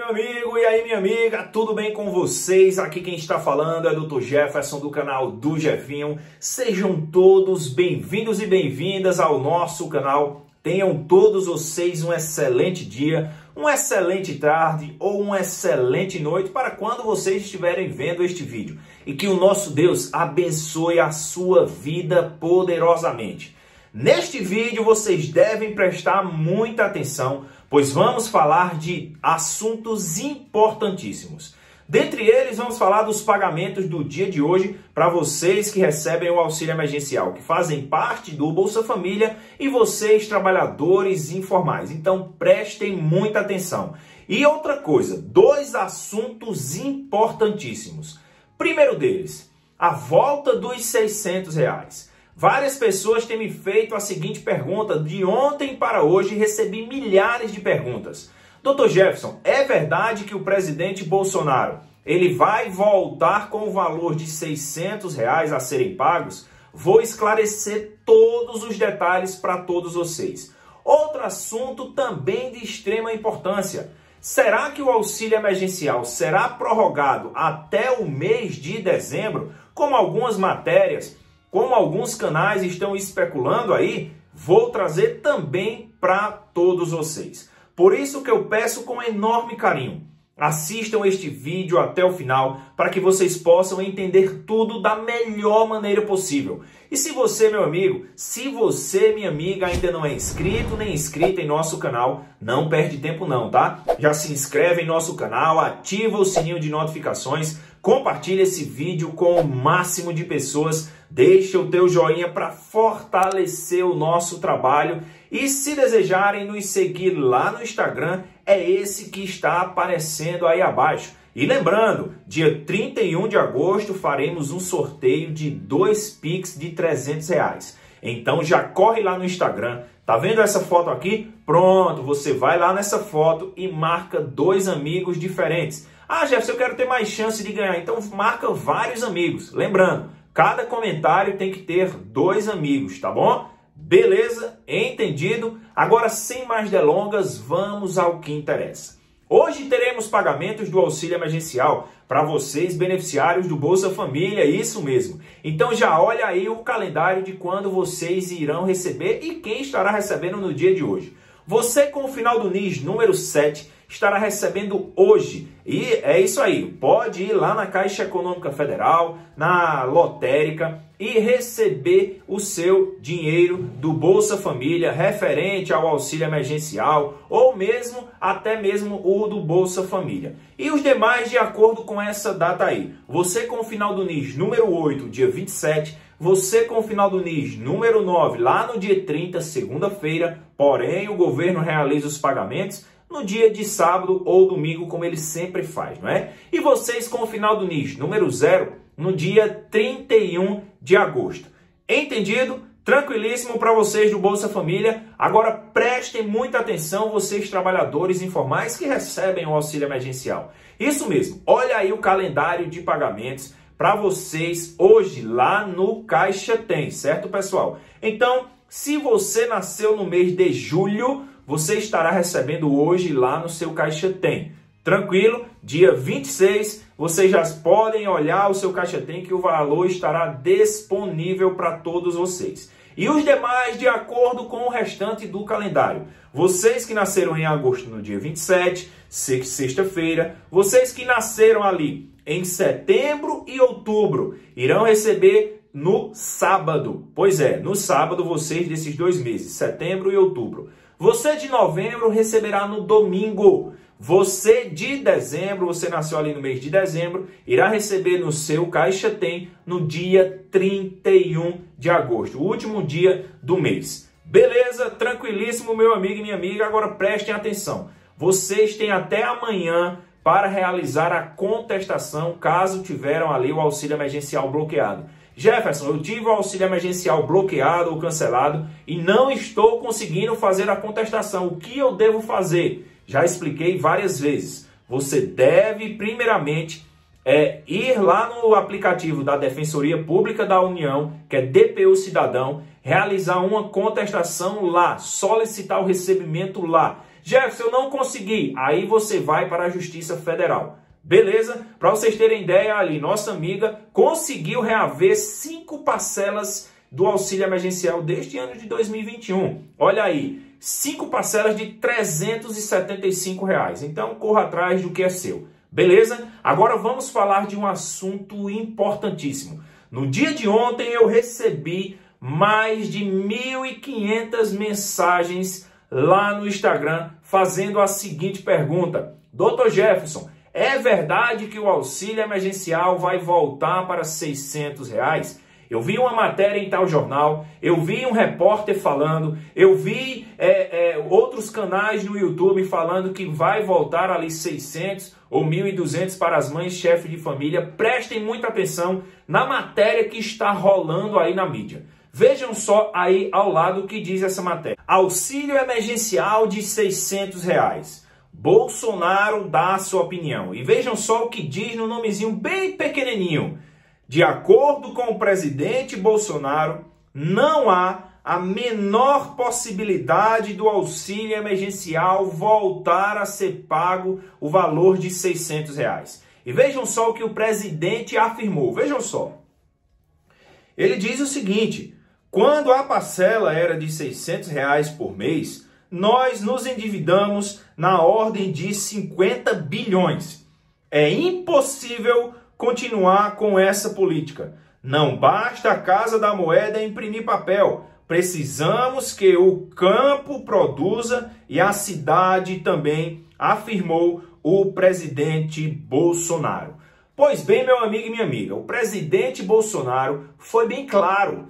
meu amigo, e aí minha amiga, tudo bem com vocês? Aqui quem está falando é o Dr. Jefferson do canal do Jefinho. Sejam todos bem-vindos e bem-vindas ao nosso canal. Tenham todos vocês um excelente dia, uma excelente tarde ou uma excelente noite para quando vocês estiverem vendo este vídeo. E que o nosso Deus abençoe a sua vida poderosamente. Neste vídeo vocês devem prestar muita atenção, pois vamos falar de assuntos importantíssimos. Dentre eles, vamos falar dos pagamentos do dia de hoje para vocês que recebem o auxílio emergencial, que fazem parte do Bolsa Família, e vocês, trabalhadores informais. Então, prestem muita atenção. E outra coisa, dois assuntos importantíssimos. Primeiro deles, a volta dos R$600. Várias pessoas têm me feito a seguinte pergunta: de ontem para hoje recebi milhares de perguntas. Dr. Jefferson, é verdade que o presidente Bolsonaro ele vai voltar com o valor de R$600 a serem pagos? Vou esclarecer todos os detalhes para todos vocês. Outro assunto também de extrema importância. Será que o auxílio emergencial será prorrogado até o mês de dezembro, como algumas matérias, como alguns canais estão especulando aí? Vou trazer também para todos vocês. Por isso que eu peço com enorme carinho, assistam este vídeo até o final para que vocês possam entender tudo da melhor maneira possível. E se você, meu amigo, se você, minha amiga, ainda não é inscrito nem inscrita em nosso canal, não perde tempo não, tá? Já se inscreve em nosso canal, ativa o sininho de notificações, compartilha esse vídeo com o máximo de pessoas, deixa o teu joinha para fortalecer o nosso trabalho. E se desejarem nos seguir lá no Instagram, é esse que está aparecendo aí abaixo. E lembrando, dia 31 de agosto faremos um sorteio de 2 Pix de R$300. Então já corre lá no Instagram. Tá vendo essa foto aqui? Pronto, você vai lá nessa foto e marca 2 amigos diferentes. Ah, Jefferson, eu quero ter mais chance de ganhar. Então marca vários amigos. Lembrando, cada comentário tem que ter 2 amigos, tá bom? Beleza? Entendido? Agora, sem mais delongas, vamos ao que interessa. Hoje teremos pagamentos do auxílio emergencial para vocês, beneficiários do Bolsa Família, isso mesmo. Então já olha aí o calendário de quando vocês irão receber e quem estará recebendo no dia de hoje. Você com o final do NIS número 7 estará recebendo hoje. E é isso aí, pode ir lá na Caixa Econômica Federal, na lotérica e receber o seu dinheiro do Bolsa Família referente ao auxílio emergencial ou mesmo, até mesmo o do Bolsa Família. E os demais de acordo com essa data aí. Você com o final do NIS número 8, dia 27, você com o final do NIS número 9, lá no dia 30, segunda-feira, porém o governo realiza os pagamentos no dia de sábado ou domingo, como ele sempre faz, não é? E vocês com o final do NIS número 0, no dia 31 de agosto. Entendido? Tranquilíssimo para vocês do Bolsa Família. Agora prestem muita atenção, vocês trabalhadores informais que recebem o auxílio emergencial. Isso mesmo, olha aí o calendário de pagamentos para vocês hoje lá no Caixa Tem, certo, pessoal? Então, se você nasceu no mês de julho, você estará recebendo hoje lá no seu Caixa Tem. Tranquilo? Dia 26, vocês já podem olhar o seu Caixa Tem que o valor estará disponível para todos vocês. E os demais de acordo com o restante do calendário. Vocês que nasceram em agosto no dia 27, sexta-feira, vocês que nasceram ali em setembro e outubro irão receber no sábado. Pois é, no sábado vocês desses 2 meses, setembro e outubro. Você de novembro receberá no domingo. Você de dezembro, você nasceu ali no mês de dezembro, irá receber no seu Caixa Tem no dia 31 de agosto, o último dia do mês. Beleza? Tranquilíssimo, meu amigo e minha amiga. Agora prestem atenção. Vocês têm até amanhã para realizar a contestação caso tiveram ali o auxílio emergencial bloqueado. Jefferson, eu tive o auxílio emergencial bloqueado ou cancelado e não estou conseguindo fazer a contestação. O que eu devo fazer? Já expliquei várias vezes. Você deve, primeiramente, ir lá no aplicativo da Defensoria Pública da União, que é DPU Cidadão, realizar uma contestação lá, solicitar o recebimento lá. Jefferson, eu não consegui. Aí você vai para a Justiça Federal. Beleza? Para vocês terem ideia, ali, nossa amiga conseguiu reaver 5 parcelas do auxílio emergencial deste ano de 2021. Olha aí, 5 parcelas de R$ 375. Então, corra atrás do que é seu. Beleza? Agora vamos falar de um assunto importantíssimo. No dia de ontem eu recebi mais de 1.500 mensagens lá no Instagram fazendo a seguinte pergunta: Dr. Jefferson, é verdade que o auxílio emergencial vai voltar para R$ 600? Eu vi uma matéria em tal jornal, eu vi um repórter falando, eu vi outros canais no YouTube falando que vai voltar ali 600 ou 1.200 para as mães chefes de família. Prestem muita atenção na matéria que está rolando aí na mídia. Vejam só aí ao lado o que diz essa matéria. Auxílio emergencial de R$ 600. Bolsonaro dá a sua opinião. E vejam só o que diz no nomezinho bem pequenininho. De acordo com o presidente Bolsonaro, não há a menor possibilidade do auxílio emergencial voltar a ser pago o valor de R$ 600. E vejam só o que o presidente afirmou. Vejam só. Ele diz o seguinte: quando a parcela era de R$ 600 por mês, nós nos endividamos na ordem de 50 bilhões. É impossível continuar com essa política. Não basta a Casa da Moeda imprimir papel. Precisamos que o campo produza e a cidade também, afirmou o presidente Bolsonaro. Pois bem, meu amigo e minha amiga, o presidente Bolsonaro foi bem claro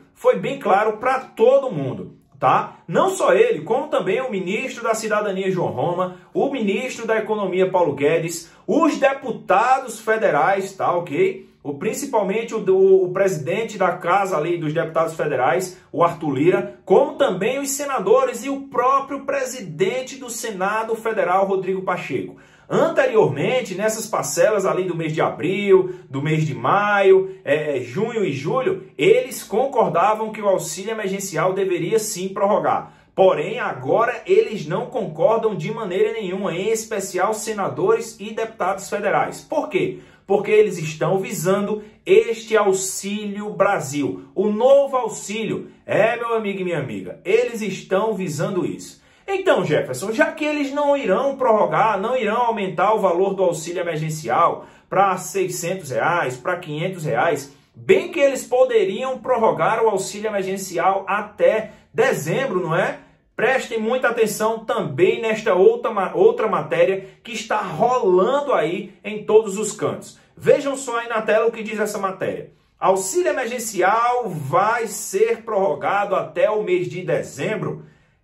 para todo mundo. Tá? Não só ele, como também o ministro da Cidadania, João Roma, o ministro da Economia, Paulo Guedes, os deputados federais, tá, ok? Principalmente o presidente da Casa ali dos Deputados Federais, o Arthur Lira, como também os senadores e o próprio presidente do Senado Federal, Rodrigo Pacheco. Anteriormente, nessas parcelas ali do mês de abril, do mês de maio, junho e julho, eles concordavam que o auxílio emergencial deveria sim prorrogar. Porém, agora eles não concordam de maneira nenhuma, em especial senadores e deputados federais. Por quê? Porque eles estão visando este Auxílio Brasil, o novo auxílio. Meu amigo e minha amiga, eles estão visando isso. Então, Jefferson, já que eles não irão prorrogar, não irão aumentar o valor do auxílio emergencial para R$ 600, para R$ 500, bem que eles poderiam prorrogar o auxílio emergencial até dezembro, não é? Prestem muita atenção também nesta outra matéria que está rolando aí em todos os cantos. Vejam só aí na tela o que diz essa matéria. Auxílio emergencial vai ser prorrogado até o mês de dezembro?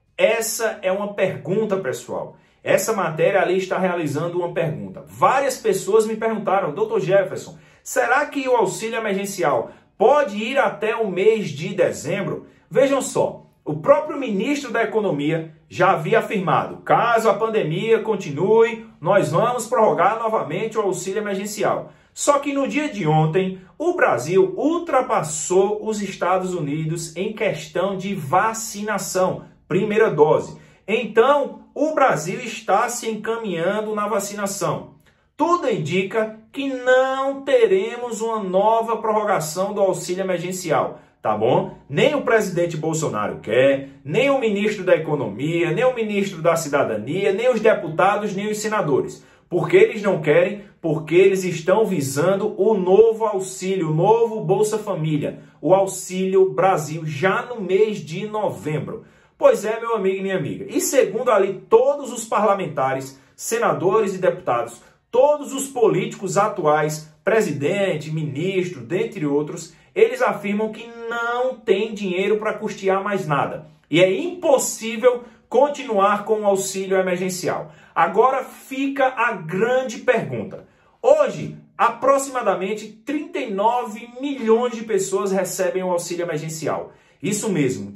Essa é uma pergunta, pessoal. Essa matéria ali está realizando uma pergunta. Várias pessoas me perguntaram: Dr. Jefferson, será que o auxílio emergencial pode ir até o mês de dezembro? Vejam só, o próprio ministro da Economia já havia afirmado: caso a pandemia continue, nós vamos prorrogar novamente o auxílio emergencial. Só que no dia de ontem, o Brasil ultrapassou os Estados Unidos em questão de vacinação. Primeira dose. Então, o Brasil está se encaminhando na vacinação. Tudo indica que não teremos uma nova prorrogação do auxílio emergencial, tá bom? Nem o presidente Bolsonaro quer, nem o ministro da Economia, nem o ministro da Cidadania, nem os deputados, nem os senadores. Por que eles não querem? Porque eles estão visando o novo auxílio, o novo Bolsa Família, o Auxílio Brasil, já no mês de novembro. Pois é, meu amigo e minha amiga. E segundo ali todos os parlamentares, senadores e deputados, todos os políticos atuais, presidente, ministro, dentre outros, eles afirmam que não tem dinheiro para custear mais nada. E é impossível continuar com o auxílio emergencial. Agora fica a grande pergunta. Hoje, aproximadamente 39 milhões de pessoas recebem o auxílio emergencial. Isso mesmo,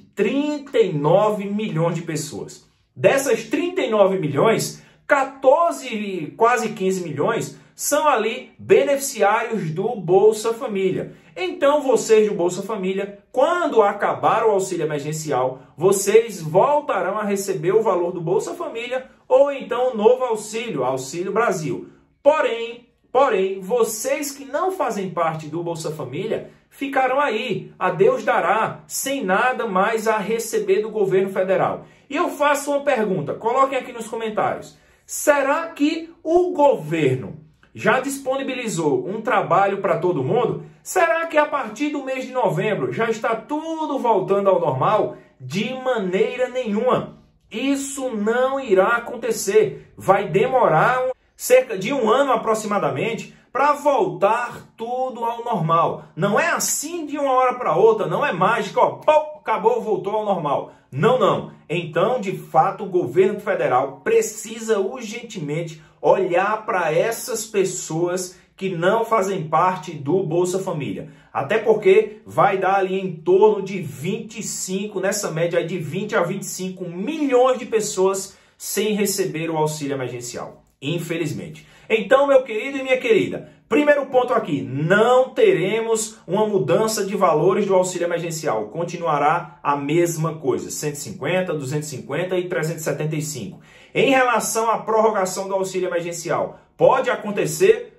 39 milhões de pessoas. Dessas 39 milhões, 14, quase 15 milhões são ali beneficiários do Bolsa Família. Então vocês do Bolsa Família, quando acabar o auxílio emergencial, vocês voltarão a receber o valor do Bolsa Família ou então o novo auxílio, Auxílio Brasil. Porém, vocês que não fazem parte do Bolsa Família ficarão aí, a Deus dará, sem nada mais a receber do governo federal. E eu faço uma pergunta, coloquem aqui nos comentários. Será que o governo já disponibilizou um trabalho para todo mundo? Será que a partir do mês de novembro já está tudo voltando ao normal? De maneira nenhuma. Isso não irá acontecer. Vai demorar cerca de um ano aproximadamente para voltar tudo ao normal. Não é assim de uma hora para outra, não é mágica, ó, pô, acabou, voltou ao normal. Não, não. Então, de fato, o governo federal precisa urgentemente olhar para essas pessoas que não fazem parte do Bolsa Família. Até porque vai dar ali em torno de 25, nessa média de 20 a 25 milhões de pessoas sem receber o auxílio emergencial. Infelizmente. Então, meu querido e minha querida, primeiro ponto aqui, não teremos uma mudança de valores do auxílio emergencial. Continuará a mesma coisa, 150, 250 e 375. Em relação à prorrogação do auxílio emergencial, pode acontecer,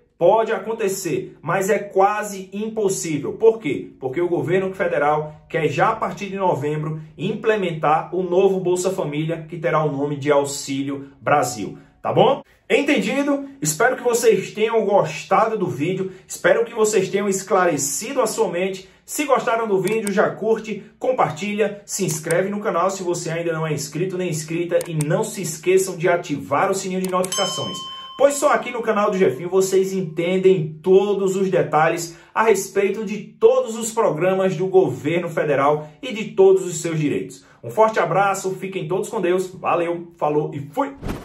mas é quase impossível. Por quê? Porque o governo federal quer já a partir de novembro implementar o novo Bolsa Família, que terá o nome de Auxílio Brasil. Tá bom? Entendido? Espero que vocês tenham gostado do vídeo, espero que vocês tenham esclarecido a sua mente. Se gostaram do vídeo, já curte, compartilha, se inscreve no canal se você ainda não é inscrito nem inscrita e não se esqueçam de ativar o sininho de notificações, pois só aqui no canal do Jefinho vocês entendem todos os detalhes a respeito de todos os programas do governo federal e de todos os seus direitos. Um forte abraço, fiquem todos com Deus, valeu, falou e fui!